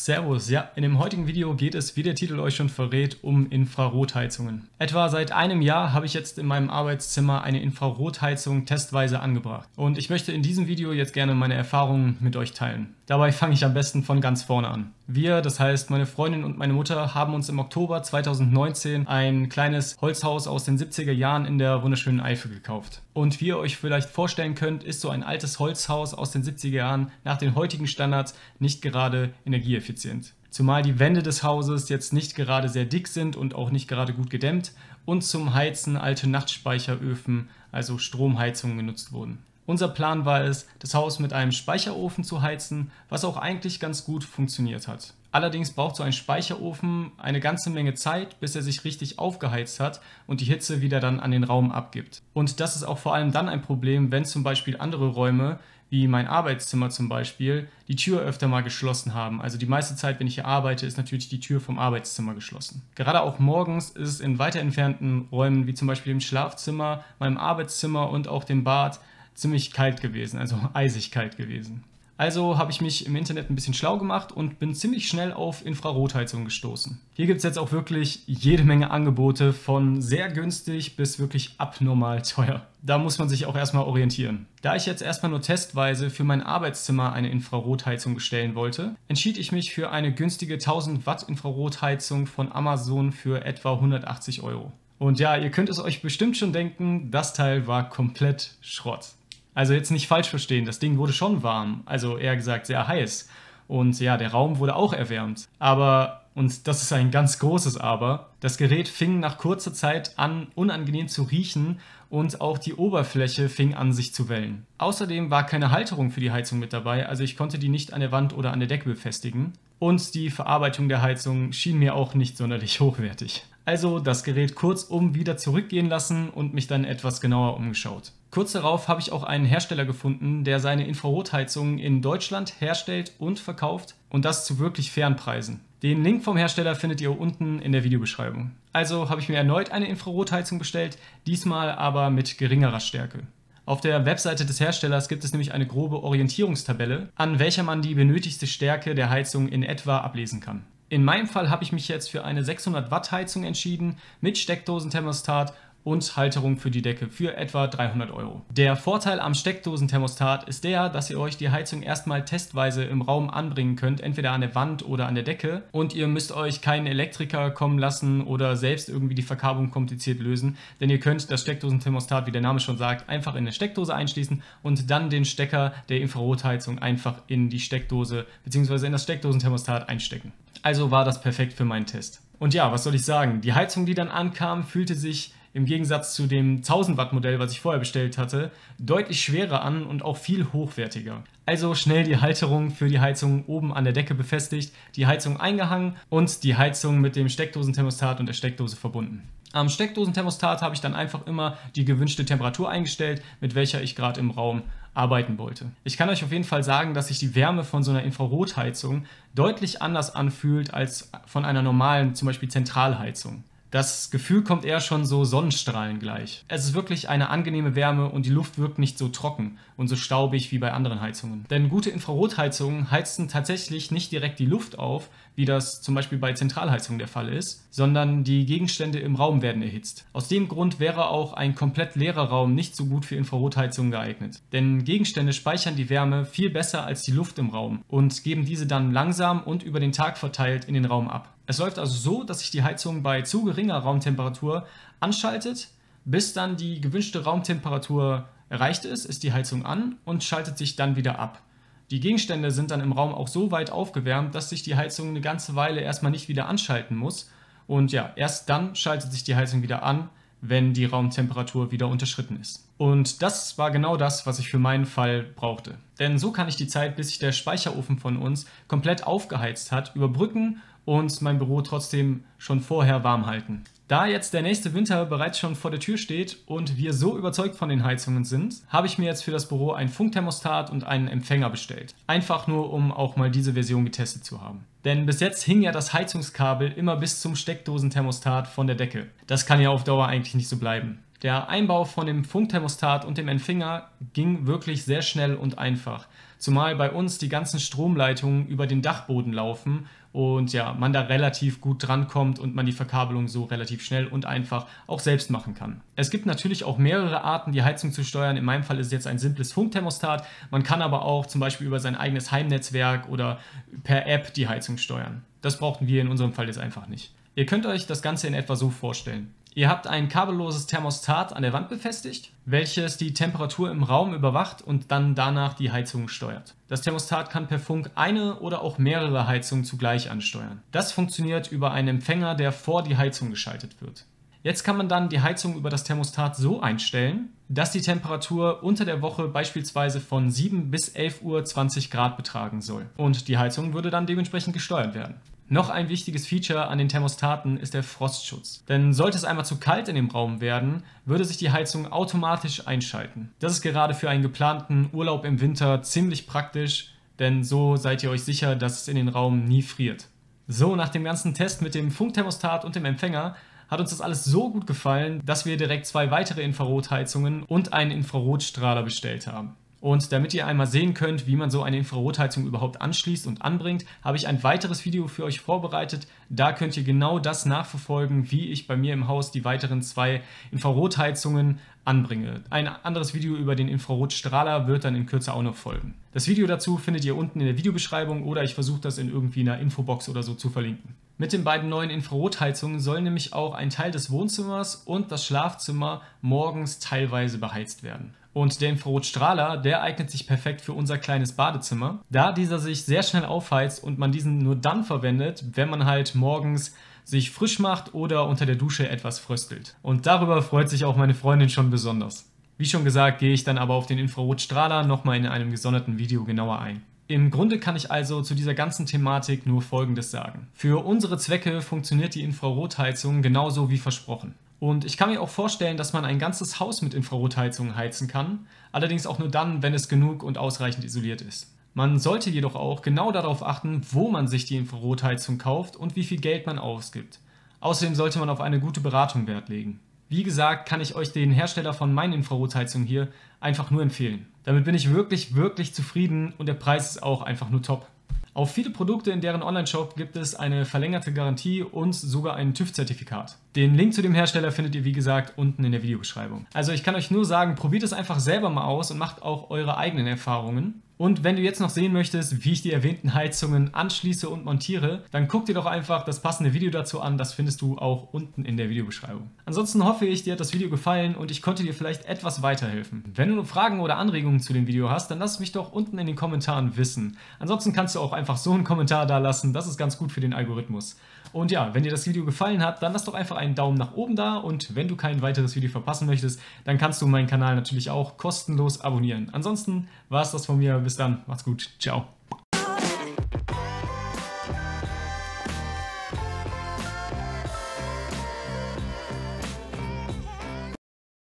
Servus. Ja, in dem heutigen Video geht es, wie der Titel euch schon verrät, um Infrarotheizungen. Etwa seit einem Jahr habe ich jetzt in meinem Arbeitszimmer eine Infrarotheizung testweise angebracht. Und ich möchte in diesem Video jetzt gerne meine Erfahrungen mit euch teilen. Dabei fange ich am besten von ganz vorne an. Wir, das heißt meine Freundin und meine Mutter, haben uns im Oktober 2019 ein kleines Holzhaus aus den 70er Jahren in der wunderschönen Eifel gekauft. Und wie ihr euch vielleicht vorstellen könnt, ist so ein altes Holzhaus aus den 70er Jahren nach den heutigen Standards nicht gerade energieeffizient. Zumal die Wände des Hauses jetzt nicht gerade sehr dick sind und auch nicht gerade gut gedämmt und zum Heizen alte Nachtspeicheröfen, also Stromheizungen, genutzt wurden. Unser Plan war es, das Haus mit einem Speicherofen zu heizen, was auch eigentlich ganz gut funktioniert hat. Allerdings braucht so ein Speicherofen eine ganze Menge Zeit, bis er sich richtig aufgeheizt hat und die Hitze wieder dann an den Raum abgibt. Und das ist auch vor allem dann ein Problem, wenn zum Beispiel andere Räume, wie mein Arbeitszimmer zum Beispiel, die Tür öfter mal geschlossen haben. Also die meiste Zeit, wenn ich hier arbeite, ist natürlich die Tür vom Arbeitszimmer geschlossen. Gerade auch morgens ist es in weiter entfernten Räumen, wie zum Beispiel im Schlafzimmer, meinem Arbeitszimmer und auch dem Bad, ziemlich kalt gewesen, also eisig kalt gewesen. Also habe ich mich im Internet ein bisschen schlau gemacht und bin ziemlich schnell auf Infrarotheizung gestoßen. Hier gibt es jetzt auch wirklich jede Menge Angebote, von sehr günstig bis wirklich abnormal teuer. Da muss man sich auch erstmal orientieren. Da ich jetzt erstmal nur testweise für mein Arbeitszimmer eine Infrarotheizung bestellen wollte, entschied ich mich für eine günstige 1000 Watt Infrarotheizung von Amazon für etwa 180 Euro. Und ja, ihr könnt es euch bestimmt schon denken, das Teil war komplett Schrott. Also jetzt nicht falsch verstehen, das Ding wurde schon warm, also eher gesagt sehr heiß. Und ja, der Raum wurde auch erwärmt. Aber, und das ist ein ganz großes Aber, das Gerät fing nach kurzer Zeit an, unangenehm zu riechen und auch die Oberfläche fing an, sich zu wellen. Außerdem war keine Halterung für die Heizung mit dabei, also ich konnte die nicht an der Wand oder an der Decke befestigen. Und die Verarbeitung der Heizung schien mir auch nicht sonderlich hochwertig. Also das Gerät kurzum wieder zurückgehen lassen und mich dann etwas genauer umgeschaut. Kurz darauf habe ich auch einen Hersteller gefunden, der seine Infrarotheizungen in Deutschland herstellt und verkauft, und das zu wirklich fairen Preisen. Den Link vom Hersteller findet ihr unten in der Videobeschreibung. Also habe ich mir erneut eine Infrarotheizung bestellt, diesmal aber mit geringerer Stärke. Auf der Webseite des Herstellers gibt es nämlich eine grobe Orientierungstabelle, an welcher man die benötigte Stärke der Heizung in etwa ablesen kann. In meinem Fall habe ich mich jetzt für eine 600 Watt Heizung entschieden, mit Steckdosenthermostat und Halterung für die Decke für etwa 300 Euro. Der Vorteil am Steckdosenthermostat ist der, dass ihr euch die Heizung erstmal testweise im Raum anbringen könnt, entweder an der Wand oder an der Decke, und ihr müsst euch keinen Elektriker kommen lassen oder selbst irgendwie die Verkabelung kompliziert lösen, denn ihr könnt das Steckdosenthermostat, wie der Name schon sagt, einfach in eine Steckdose einschließen und dann den Stecker der Infrarotheizung einfach in die Steckdose bzw. in das Steckdosenthermostat einstecken. Also war das perfekt für meinen Test. Und ja, was soll ich sagen? Die Heizung, die dann ankam, fühlte sich im Gegensatz zu dem 1000 Watt Modell, was ich vorher bestellt hatte, deutlich schwerer an und auch viel hochwertiger. Also schnell die Halterung für die Heizung oben an der Decke befestigt, die Heizung eingehangen und die Heizung mit dem Steckdosenthermostat und der Steckdose verbunden. Am Steckdosenthermostat habe ich dann einfach immer die gewünschte Temperatur eingestellt, mit welcher ich gerade im Raum arbeiten wollte. Ich kann euch auf jeden Fall sagen, dass sich die Wärme von so einer Infrarotheizung deutlich anders anfühlt als von einer normalen, zum Beispiel Zentralheizung. Das Gefühl kommt eher schon so Sonnenstrahlen gleich. Es ist wirklich eine angenehme Wärme und die Luft wirkt nicht so trocken und so staubig wie bei anderen Heizungen. Denn gute Infrarotheizungen heizen tatsächlich nicht direkt die Luft auf, wie das zum Beispiel bei Zentralheizungen der Fall ist, sondern die Gegenstände im Raum werden erhitzt. Aus dem Grund wäre auch ein komplett leerer Raum nicht so gut für Infrarotheizungen geeignet. Denn Gegenstände speichern die Wärme viel besser als die Luft im Raum und geben diese dann langsam und über den Tag verteilt in den Raum ab. Es läuft also so, dass sich die Heizung bei zu geringer Raumtemperatur anschaltet, bis dann die gewünschte Raumtemperatur erreicht ist die Heizung an und schaltet sich dann wieder ab. Die Gegenstände sind dann im Raum auch so weit aufgewärmt, dass sich die Heizung eine ganze Weile erstmal nicht wieder anschalten muss. Und ja, erst dann schaltet sich die Heizung wieder an, wenn die Raumtemperatur wieder unterschritten ist. Und das war genau das, was ich für meinen Fall brauchte. Denn so kann ich die Zeit, bis sich der Speicherofen von uns komplett aufgeheizt hat, überbrücken und mein Büro trotzdem schon vorher warm halten. Da jetzt der nächste Winter bereits schon vor der Tür steht und wir so überzeugt von den Heizungen sind, habe ich mir jetzt für das Büro ein Funkthermostat und einen Empfänger bestellt. Einfach nur, um auch mal diese Version getestet zu haben. Denn bis jetzt hing ja das Heizungskabel immer bis zum Steckdosenthermostat von der Decke. Das kann ja auf Dauer eigentlich nicht so bleiben. Der Einbau von dem Funkthermostat und dem Empfänger ging wirklich sehr schnell und einfach. Zumal bei uns die ganzen Stromleitungen über den Dachboden laufen und ja, man da relativ gut drankommt und man die Verkabelung so relativ schnell und einfach auch selbst machen kann. Es gibt natürlich auch mehrere Arten, die Heizung zu steuern. In meinem Fall ist es jetzt ein simples Funkthermostat. Man kann aber auch zum Beispiel über sein eigenes Heimnetzwerk oder per App die Heizung steuern. Das brauchten wir in unserem Fall jetzt einfach nicht. Ihr könnt euch das Ganze in etwa so vorstellen. Ihr habt ein kabelloses Thermostat an der Wand befestigt, welches die Temperatur im Raum überwacht und dann danach die Heizung steuert. Das Thermostat kann per Funk eine oder auch mehrere Heizungen zugleich ansteuern. Das funktioniert über einen Empfänger, der vor die Heizung geschaltet wird. Jetzt kann man dann die Heizung über das Thermostat so einstellen, dass die Temperatur unter der Woche beispielsweise von 7 bis 11 Uhr 20 Grad betragen soll. Und die Heizung würde dann dementsprechend gesteuert werden. Noch ein wichtiges Feature an den Thermostaten ist der Frostschutz. Denn sollte es einmal zu kalt in dem Raum werden, würde sich die Heizung automatisch einschalten. Das ist gerade für einen geplanten Urlaub im Winter ziemlich praktisch, denn so seid ihr euch sicher, dass es in den Raum nie friert. So, nach dem ganzen Test mit dem Funkthermostat und dem Empfänger hat uns das alles so gut gefallen, dass wir direkt 2 weitere Infrarotheizungen und einen Infrarotstrahler bestellt haben. Und damit ihr einmal sehen könnt, wie man so eine Infrarotheizung überhaupt anschließt und anbringt, habe ich ein weiteres Video für euch vorbereitet. Da könnt ihr genau das nachverfolgen, wie ich bei mir im Haus die weiteren 2 Infrarotheizungen anbringe. Ein anderes Video über den Infrarotstrahler wird dann in Kürze auch noch folgen. Das Video dazu findet ihr unten in der Videobeschreibung oder ich versuche das in irgendwie einer Infobox oder so zu verlinken. Mit den beiden neuen Infrarotheizungen soll nämlich auch ein Teil des Wohnzimmers und das Schlafzimmer morgens teilweise beheizt werden. Und der Infrarotstrahler, der eignet sich perfekt für unser kleines Badezimmer, da dieser sich sehr schnell aufheizt und man diesen nur dann verwendet, wenn man halt morgens sich frisch macht oder unter der Dusche etwas fröstelt. Und darüber freut sich auch meine Freundin schon besonders. Wie schon gesagt, gehe ich dann aber auf den Infrarotstrahler nochmal in einem gesonderten Video genauer ein. Im Grunde kann ich also zu dieser ganzen Thematik nur Folgendes sagen. Für unsere Zwecke funktioniert die Infrarotheizung genauso wie versprochen. Und ich kann mir auch vorstellen, dass man ein ganzes Haus mit Infrarotheizungen heizen kann, allerdings auch nur dann, wenn es genug und ausreichend isoliert ist. Man sollte jedoch auch genau darauf achten, wo man sich die Infrarotheizung kauft und wie viel Geld man ausgibt. Außerdem sollte man auf eine gute Beratung Wert legen. Wie gesagt, kann ich euch den Hersteller von meinen Infrarotheizungen hier einfach nur empfehlen. Damit bin ich wirklich zufrieden und der Preis ist auch einfach nur top. Auf viele Produkte in deren Online-Shop gibt es eine verlängerte Garantie und sogar ein TÜV-Zertifikat. Den Link zu dem Hersteller findet ihr wie gesagt unten in der Videobeschreibung. Also ich kann euch nur sagen, probiert es einfach selber mal aus und macht auch eure eigenen Erfahrungen. Und wenn du jetzt noch sehen möchtest, wie ich die erwähnten Heizungen anschließe und montiere, dann guck dir doch einfach das passende Video dazu an, das findest du auch unten in der Videobeschreibung. Ansonsten hoffe ich, dir hat das Video gefallen und ich konnte dir vielleicht etwas weiterhelfen. Wenn du noch Fragen oder Anregungen zu dem Video hast, dann lass es mich doch unten in den Kommentaren wissen. Ansonsten kannst du auch einfach so einen Kommentar da lassen, das ist ganz gut für den Algorithmus. Und ja, wenn dir das Video gefallen hat, dann lass doch einfach einen Daumen nach oben da und wenn du kein weiteres Video verpassen möchtest, dann kannst du meinen Kanal natürlich auch kostenlos abonnieren. Ansonsten war es das von mir, bis dann, macht's gut, ciao.